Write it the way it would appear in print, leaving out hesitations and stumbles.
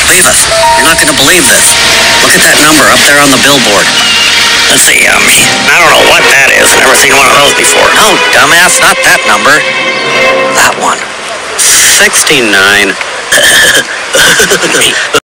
Beavis, you're not gonna believe this. Look at that number up there on the billboard. Let's see, I don't know what that is. Never seen one of those before. No, dumbass, not that number. That one. 69.